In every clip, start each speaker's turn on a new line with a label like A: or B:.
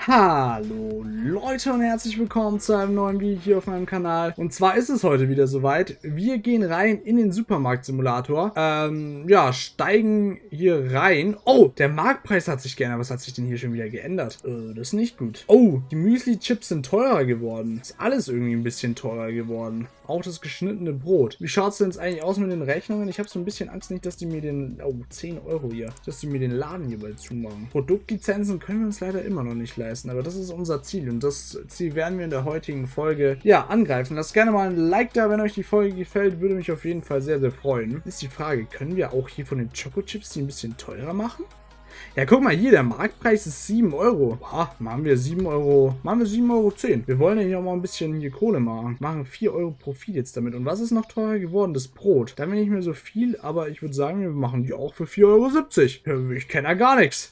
A: Hallo Leute und herzlich willkommen zu einem neuen Video hier auf meinem Kanal. Und zwar ist es heute wieder soweit. Wir gehen rein in den Supermarkt-Simulator. Ja, steigen hier rein. Oh, der Marktpreis hat sich geändert. Was hat sich denn hier schon wieder geändert? Das ist nicht gut. Oh, die Müsli-Chips sind teurer geworden. Ist alles irgendwie ein bisschen teurer geworden. Auch das geschnittene Brot. Wie schaut es denn jetzt eigentlich aus mit den Rechnungen? Ich habe so ein bisschen Angst nicht, dass die mir den... Oh, 10 Euro hier. Dass die mir den Laden hier bald zumachen. Produktlizenzen können wir uns leider immer noch nicht leisten. Aber das ist unser Ziel. Und das Ziel werden wir in der heutigen Folge, ja, angreifen. Lasst gerne mal ein Like da, wenn euch die Folge gefällt. Würde mich auf jeden Fall sehr, sehr freuen. Ist die Frage, können wir auch hier von den Choco-Chips die ein bisschen teurer machen? Ja, guck mal hier, der Marktpreis ist 7 Euro. Boah, machen wir 7 Euro. Machen wir 7,10 Euro. Wir wollen ja hier auch mal ein bisschen hier Kohle machen. Machen 4 Euro Profit jetzt damit. Und was ist noch teurer geworden? Das Brot. Da bin nicht mehr so viel, aber ich würde sagen, wir machen die auch für 4,70 Euro. Ich kenne ja gar nichts.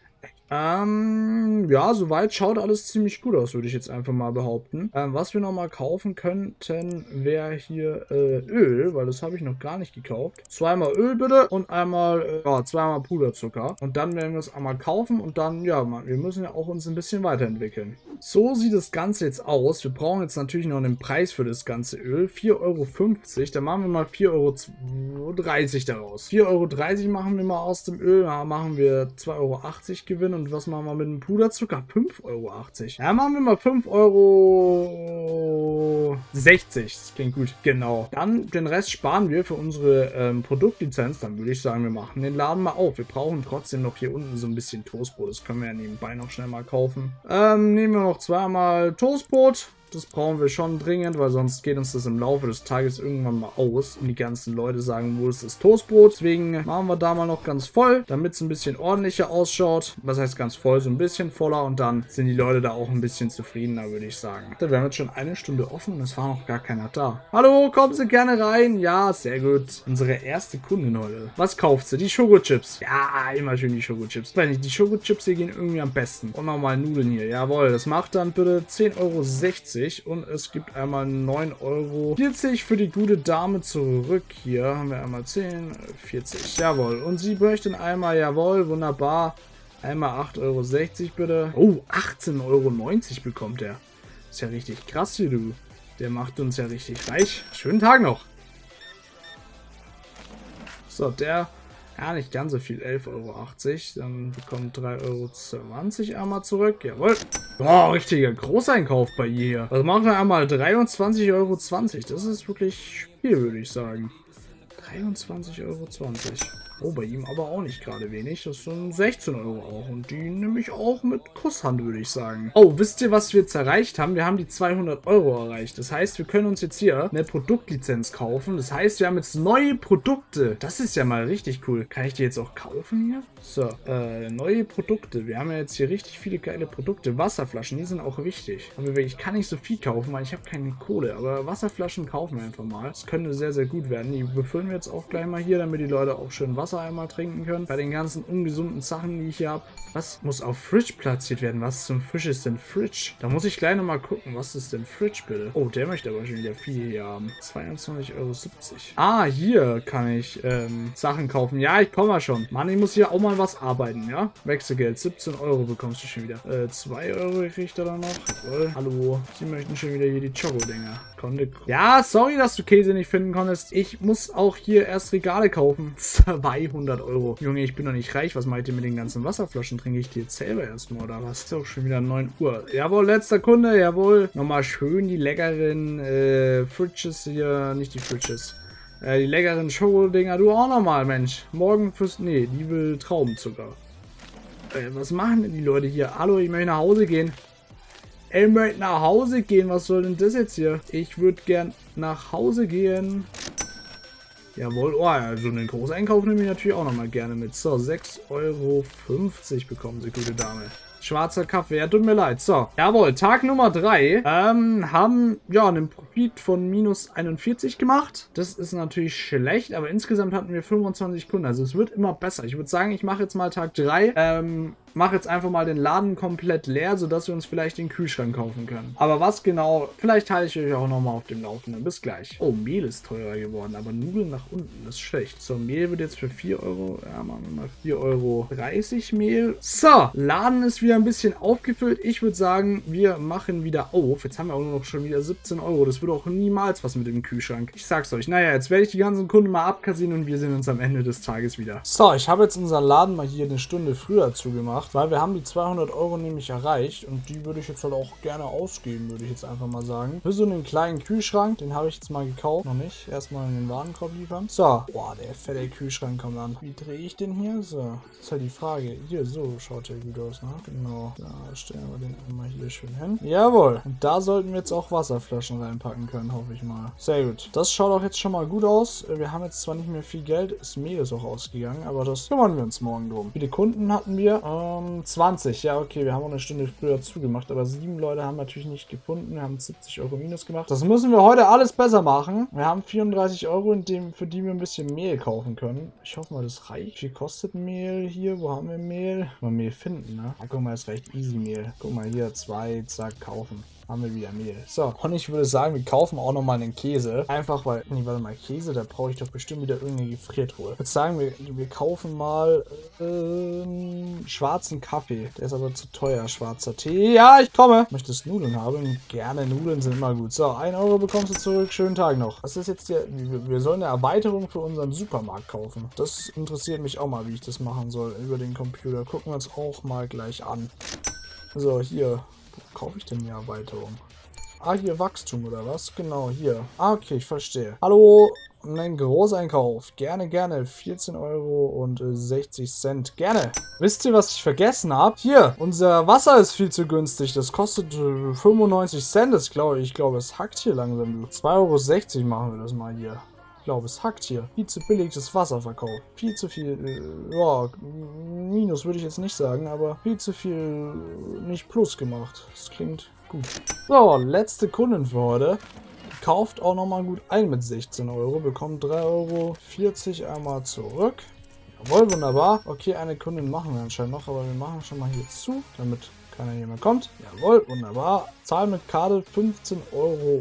A: Ja, soweit schaut alles ziemlich gut aus, würde ich jetzt einfach mal behaupten. Was wir nochmal kaufen könnten, wäre hier Öl, weil das habe ich noch gar nicht gekauft. Zweimal Öl bitte und einmal, zweimal Puderzucker. Und dann werden wir es einmal kaufen und dann, ja, wir müssen ja auch uns ein bisschen weiterentwickeln. So sieht das Ganze jetzt aus. Wir brauchen jetzt natürlich noch einen Preis für das ganze Öl. 4,50 Euro. Dann machen wir mal 4,30 Euro daraus. 4,30 Euro machen wir mal aus dem Öl. Da machen wir 2,80 Euro Gewinn. Und was machen wir mit dem Puderzucker? 5,80 Euro. Ja, machen wir mal 5,60 Euro. Das klingt gut. Genau. Dann den Rest sparen wir für unsere Produktlizenz. Dann würde ich sagen, wir machen den Laden mal auf. Wir brauchen trotzdem noch hier unten so ein bisschen Toastbrot. Das können wir ja nebenbei noch schnell mal kaufen. Nehmen wir noch zweimal Toastbrot. Das brauchen wir schon dringend, weil sonst geht uns das im Laufe des Tages irgendwann mal aus. Und die ganzen Leute sagen, wo ist das Toastbrot? Deswegen machen wir da mal noch ganz voll, damit es ein bisschen ordentlicher ausschaut. Was heißt ganz voll? So ein bisschen voller und dann sind die Leute da auch ein bisschen zufriedener, würde ich sagen. Wir haben jetzt schon eine Stunde offen und es war noch gar keiner da. Hallo, kommen Sie gerne rein? Ja, sehr gut. Unsere erste Kundin heute. Was kauft sie? Die Schokochips. Ja, immer schön die Schokochips. Weiß nicht, die Schokochips hier gehen irgendwie am besten. Und nochmal Nudeln hier. Jawohl, das macht dann bitte 10,60 Euro. Und es gibt einmal 9,40 Euro für die gute Dame zurück. Hier haben wir einmal 10, 40. Jawohl. Und sie möchten einmal, jawohl, wunderbar. Einmal 8,60 Euro bitte. Oh, 18,90 Euro bekommt er. Ist ja richtig krass hier, du. Der macht uns ja richtig reich. Schönen Tag noch. So, der... Ja, nicht ganz so viel, 11,80 Euro. Dann bekommt 3,20 Euro einmal zurück. Jawohl. Boah, richtiger Großeinkauf bei ihr hier. Also machen wir einmal 23,20 Euro. Das ist wirklich viel, würde ich sagen. 23,20 Euro. Oh, bei ihm aber auch nicht gerade wenig. Das sind 16 Euro auch. Und die nehme ich auch mit Kusshand, würde ich sagen. Oh, wisst ihr, was wir jetzt erreicht haben? Wir haben die 200 Euro erreicht. Das heißt, wir können uns jetzt hier eine Produktlizenz kaufen. Das heißt, wir haben jetzt neue Produkte. Das ist ja mal richtig cool. Kann ich die jetzt auch kaufen hier? So, neue Produkte. Wir haben ja jetzt hier richtig viele geile Produkte. Wasserflaschen, die sind auch wichtig. Aber ich kann nicht so viel kaufen, weil ich habe keine Kohle. Aber Wasserflaschen kaufen wir einfach mal. Das könnte sehr, sehr gut werden. Die befüllen wir jetzt auch gleich mal hier, damit die Leute auch schön Wasser einmal trinken können. Bei den ganzen ungesunden Sachen, die ich hier habe. Was muss auf Fridge platziert werden? Was zum Fisch ist denn Fridge? Da muss ich gleich nochmal gucken. Was ist denn Fridge, bitte? Oh, der möchte aber schon wieder viel hier haben. 22,70 Euro. Ah, hier kann ich Sachen kaufen. Ja, ich komme mal schon. Mann, ich muss hier auch mal was arbeiten, ja? Wechselgeld. 17 Euro bekommst du schon wieder. 2 Euro kriegt er dann noch. Jawohl. Hallo. Sie möchten schon wieder hier die Choco-Dinger. Ja, sorry, dass du Käse nicht finden konntest. Ich muss auch hier erst Regale kaufen. 200 Euro. Junge, ich bin doch nicht reich. Was meint ihr mit den ganzen Wasserflaschen? Trinke ich die jetzt selber erstmal, oder was? Ist auch schon wieder 9 Uhr. Jawohl, letzter Kunde, jawohl. Nochmal schön die leckeren Fridges hier. Nicht die Fridges. Die leckeren Schoko-Dinger. Du auch nochmal, Mensch. Morgen fürs... Nee, die will Traubenzucker. Was machen denn die Leute hier? Hallo, ich möchte nach Hause gehen. Ich möchte nach Hause gehen. Was soll denn das jetzt hier? Ich würde gern nach Hause gehen. Jawohl, oh ja, so einen Großeinkauf nehme ich natürlich auch nochmal gerne mit. So, 6,50 Euro bekommen Sie, gute Dame. Schwarzer Kaffee, ja, tut mir leid. So, jawohl, Tag Nummer 3. Haben, ja, einen Profit von minus 41 gemacht. Das ist natürlich schlecht, aber insgesamt hatten wir 25 Kunden. Also es wird immer besser. Ich würde sagen, ich mache jetzt mal Tag 3. mache jetzt einfach mal den Laden komplett leer, sodass wir uns vielleicht den Kühlschrank kaufen können. Aber was genau, vielleicht halte ich euch auch nochmal auf dem Laufenden. Bis gleich. Oh, Mehl ist teurer geworden, aber Nudeln nach unten, das ist schlecht. So, Mehl wird jetzt für 4 Euro, ja, machen wir mal 4,30 Euro Mehl. So, Laden ist wieder ein bisschen aufgefüllt. Ich würde sagen, wir machen wieder auf. Jetzt haben wir auch nur noch schon wieder 17 Euro. Das wird auch niemals was mit dem Kühlschrank. Ich sag's euch. Naja, jetzt werde ich die ganzen Kunden mal abkassieren und wir sehen uns am Ende des Tages wieder. So, ich habe jetzt unseren Laden mal hier eine Stunde früher zugemacht, weil wir haben die 200 Euro nämlich erreicht und die würde ich jetzt halt auch gerne ausgeben, würde ich jetzt einfach mal sagen. Für so einen kleinen Kühlschrank, den habe ich jetzt mal gekauft. Noch nicht. Erstmal in den Warenkorb liefern. So, boah, der fette Kühlschrank kommt an. Wie drehe ich den hier? So, das ist halt die Frage. Hier, so schaut der gut aus, ne? Genau. Da stellen wir den einmal hier schön hin. Jawohl. Und da sollten wir jetzt auch Wasserflaschen reinpacken können, hoffe ich mal. Sehr gut. Das schaut auch jetzt schon mal gut aus. Wir haben jetzt zwar nicht mehr viel Geld, das Mehl ist auch ausgegangen, aber das kümmern wir uns morgen drum. Wie viele Kunden hatten wir? 20. Ja, okay, wir haben auch eine Stunde früher zugemacht, aber 7 Leute haben natürlich nicht gefunden. Wir haben 70 Euro minus gemacht. Das müssen wir heute alles besser machen. Wir haben 34 Euro, für die wir ein bisschen Mehl kaufen können. Ich hoffe mal, das reicht. Wie viel kostet Mehl hier? Wo haben wir Mehl? Mal Mehl finden, ne? Ja, guck mal, es reicht easy Mehl. Guck mal hier, 2, zack, kaufen. Haben wir wieder Mehl. So, und ich würde sagen, wir kaufen auch nochmal einen Käse. Einfach weil, nee, warte mal, Käse, da brauche ich doch bestimmt wieder irgendeine Gefriertruhe. Ich würde sagen, wir kaufen mal schwarzen Kaffee. Der ist aber zu teuer, schwarzer Tee. Ja, ich komme. Möchtest Nudeln haben? Gerne, Nudeln sind immer gut. So, 1 Euro bekommst du zurück. Schönen Tag noch. Was ist jetzt hier? Wir sollen eine Erweiterung für unseren Supermarkt kaufen. Das interessiert mich auch mal, wie ich das machen soll über den Computer. Gucken wir uns auch mal gleich an. So, hier. Wo kaufe ich denn die Erweiterung? Ah, hier Wachstum oder was? Genau, hier. Ah, okay, ich verstehe. Hallo, ein Großeinkauf. Gerne, gerne. 14,60 Euro. Gerne. Wisst ihr, was ich vergessen habe? Hier, unser Wasser ist viel zu günstig. Das kostet 95 Cent. Ich glaube, es hackt hier langsam. 2,60 Euro machen wir das mal hier. Ich glaube, es hackt hier. Viel zu billiges Wasserverkauf. Viel zu viel, ja, Minus würde ich jetzt nicht sagen, aber viel zu viel nicht Plus gemacht. Das klingt gut. So, letzte Kundin für heute. Kauft auch nochmal gut ein mit 16 Euro, bekommt 3,40 Euro einmal zurück. Jawohl, wunderbar. Okay, eine Kundin machen wir anscheinend noch, aber wir machen schon mal hier zu, damit keiner hier mehr kommt. Jawohl, wunderbar. Zahl mit Karte 15,80 Euro.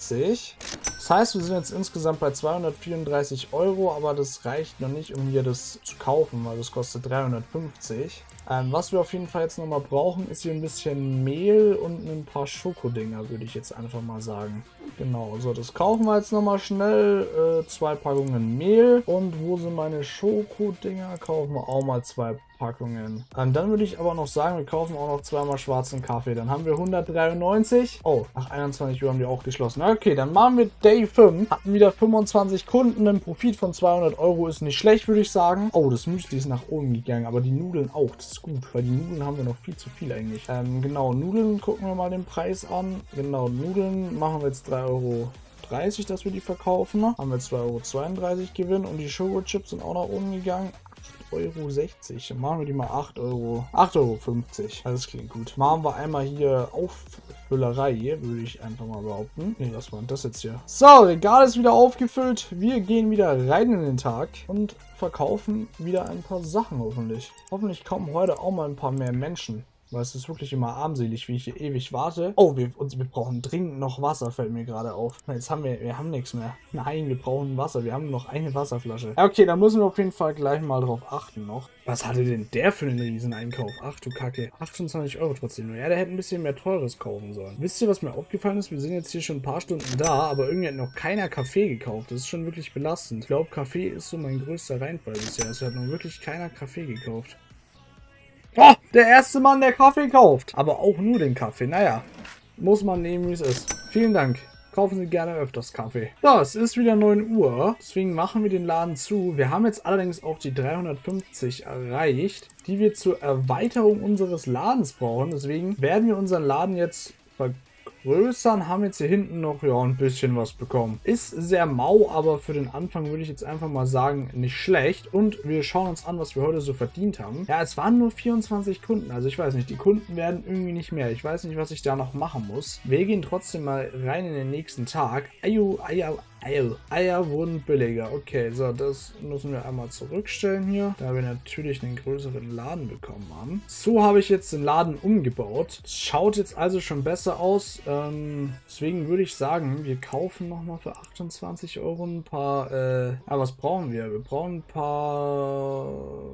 A: Das heißt, wir sind jetzt insgesamt bei 234 Euro, aber das reicht noch nicht, um hier das zu kaufen, weil das kostet 350. Was wir auf jeden Fall jetzt nochmal brauchen, ist hier ein bisschen Mehl und ein paar Schokodinger, würde ich jetzt einfach mal sagen. Genau, so, das kaufen wir jetzt nochmal schnell. 2 Packungen Mehl. Und wo sind meine Schokodinger? Kaufen wir auch mal 2 Packungen. Dann würde ich aber noch sagen, wir kaufen auch noch 2 mal schwarzen Kaffee. Dann haben wir 193. Oh, nach 21 Uhr haben die auch geschlossen. Okay, dann machen wir Day 5. Hatten wieder 25 Kunden. Ein Profit von 200 Euro ist nicht schlecht, würde ich sagen. Oh, das Müsli ist nach oben gegangen, aber die Nudeln auch. Das ist gut, weil die Nudeln haben wir noch viel zu viel eigentlich. Genau, Nudeln gucken wir mal den Preis an. Genau, Nudeln machen wir jetzt 3,30 Euro, dass wir die verkaufen. Haben wir 2,32 Euro Gewinn und die Schokochips sind auch nach oben gegangen. 8,60 Euro. Machen wir die mal 8,50 Euro. 8,50 Euro. Das klingt gut. Machen wir einmal hier Auffüllerei, würde ich einfach mal behaupten. Ne, was war denn das jetzt hier? So, Regal ist wieder aufgefüllt. Wir gehen wieder rein in den Tag und verkaufen wieder ein paar Sachen hoffentlich. Hoffentlich kommen heute auch mal ein paar mehr Menschen. Weil es ist wirklich immer armselig, wie ich hier ewig warte. Oh, wir brauchen dringend noch Wasser, fällt mir gerade auf. Jetzt haben wir haben nichts mehr. Nein, wir brauchen Wasser. Wir haben noch eine Wasserflasche. Ja, okay, da müssen wir auf jeden Fall gleich mal drauf achten noch. Was hatte denn der für einen riesen Einkauf? Ach du Kacke. 28 Euro trotzdem nur. Ja, der hätte ein bisschen mehr Teures kaufen sollen. Wisst ihr, was mir aufgefallen ist? Wir sind jetzt hier schon ein paar Stunden da, aber irgendwie hat noch keiner Kaffee gekauft. Das ist schon wirklich belastend. Ich glaube, Kaffee ist so mein größter Reinfall bisher. Es hat noch wirklich keiner Kaffee gekauft. Oh, der erste Mann, der Kaffee kauft. Aber auch nur den Kaffee. Naja, muss man nehmen, wie es ist. Vielen Dank. Kaufen Sie gerne öfters Kaffee. So, es ist wieder 9 Uhr. Deswegen machen wir den Laden zu. Wir haben jetzt allerdings auch die 350 erreicht, die wir zur Erweiterung unseres Ladens brauchen. Deswegen werden wir unseren Laden jetzt vergrößern, haben jetzt hier hinten noch ja ein bisschen was bekommen. Ist sehr mau, aber für den Anfang würde ich jetzt einfach mal sagen, nicht schlecht. Und wir schauen uns an, was wir heute so verdient haben. Ja, es waren nur 24 Kunden, also ich weiß nicht, die Kunden werden irgendwie nicht mehr. Ich weiß nicht, was ich da noch machen muss. Wir gehen trotzdem mal rein in den nächsten Tag. Eier wurden billiger. Okay, so, das müssen wir einmal zurückstellen hier, da wir natürlich einen größeren Laden bekommen haben. So habe ich jetzt den Laden umgebaut. Das schaut jetzt also schon besser aus. Deswegen würde ich sagen, wir kaufen nochmal für 28 Euro ein paar, was brauchen wir? Wir brauchen ein paar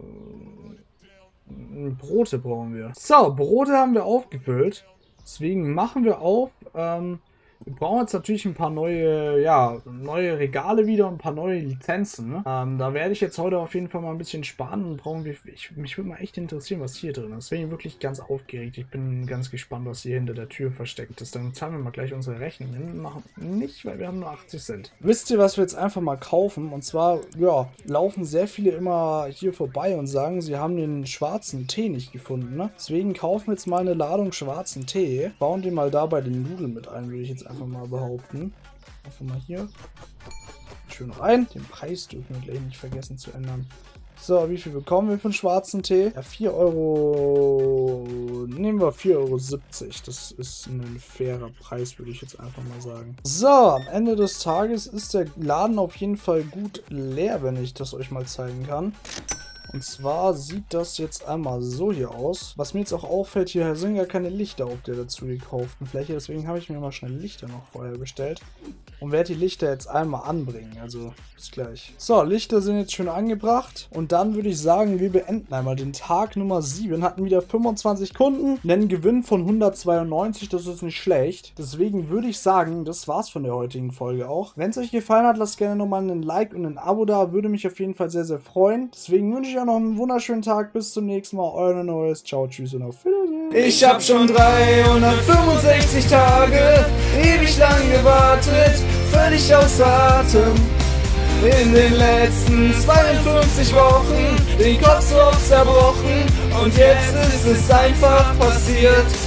A: Brote brauchen wir. So, Brote haben wir aufgefüllt. Deswegen machen wir auf. Wir brauchen jetzt natürlich ein paar neue, neue Regale wieder und ein paar neue Lizenzen. Ne? Da werde ich jetzt heute auf jeden Fall mal ein bisschen sparen und brauchen wir. Mich würde mal echt interessieren, was hier drin ist. Deswegen wirklich ganz aufgeregt. Ich bin ganz gespannt, was hier hinter der Tür versteckt ist. Dann zahlen wir mal gleich unsere Rechnungen. Machen nicht, weil wir haben nur 80 Cent. Wisst ihr, was wir jetzt einfach mal kaufen? Und zwar, ja, laufen sehr viele immer hier vorbei und sagen, sie haben den schwarzen Tee nicht gefunden. Ne? Deswegen kaufen wir jetzt mal eine Ladung schwarzen Tee. Bauen den mal da bei den Nudeln mit ein, würde ich jetzt einfach mal behaupten. Einfach mal hier. Schön rein. Den Preis dürfen wir gleich nicht vergessen zu ändern. So, wie viel bekommen wir für einen schwarzen Tee? Ja, 4 Euro. Nehmen wir 4,70 Euro. Das ist ein fairer Preis, würde ich jetzt einfach mal sagen. So, am Ende des Tages ist der Laden auf jeden Fall gut leer, wenn ich das euch mal zeigen kann. Und zwar sieht das jetzt einmal so hier aus. Was mir jetzt auch auffällt, hier sind gar keine Lichter auf der dazu gekauften Fläche. Deswegen habe ich mir mal schnell Lichter noch vorher bestellt. Und werde die Lichter jetzt einmal anbringen. Also bis gleich. So, Lichter sind jetzt schön angebracht. Und dann würde ich sagen, wir beenden einmal den Tag Nummer 7. Hatten wieder 25 Kunden. Einen Gewinn von 192. Das ist nicht schlecht. Deswegen würde ich sagen, das war's von der heutigen Folge auch. Wenn es euch gefallen hat, lasst gerne nochmal einen Like und ein Abo da. Würde mich auf jeden Fall sehr, sehr freuen. Deswegen wünsche ich euch noch einen wunderschönen Tag. Bis zum nächsten Mal. Euer Neues. Ciao, tschüss und auf Wiedersehen.
B: Ich hab schon 365 Tage ewig lang gewartet, völlig außer Atem. In den letzten 52 Wochen den Kopf so oft zerbrochen und jetzt ist es einfach passiert.